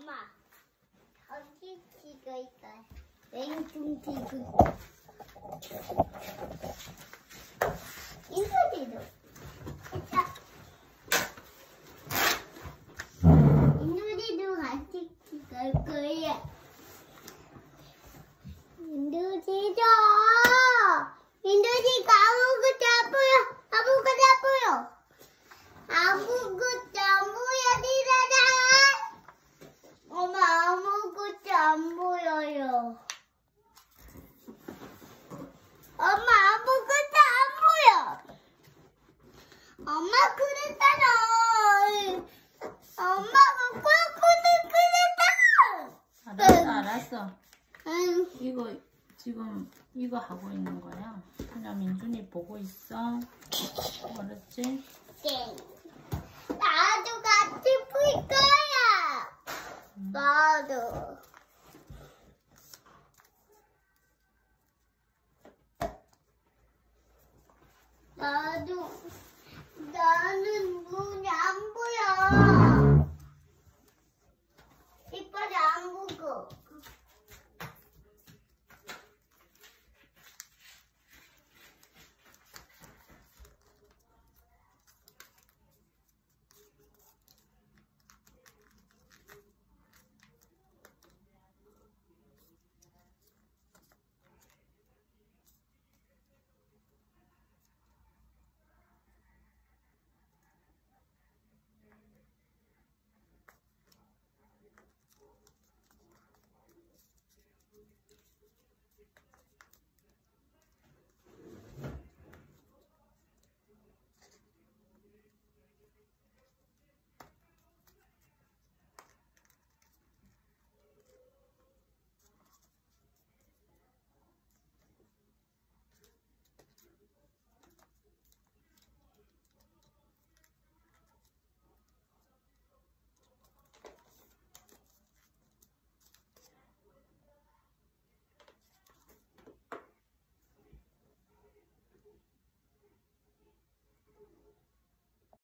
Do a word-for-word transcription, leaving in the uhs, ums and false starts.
엄마, 어디 찍을까? 왼쪽 찍을. 인도지도. 자, 인도지도 같이 찍을 거야. 인도지도. 인도지가 아무것도 안 보여. 아무것도 안 보여. 아무것도 안 보여, 니나나. 엄마, 아무것도 안 보여요. 엄마, 아무것도 안 보여. 엄마, 그랬잖아. 엄마가 꽉꽉 그랬다. 알았어, 알았어. 응. 이거 지금 이거 하고 있는 거야. 그냥 민준이 보고 있어. 알았지? 네.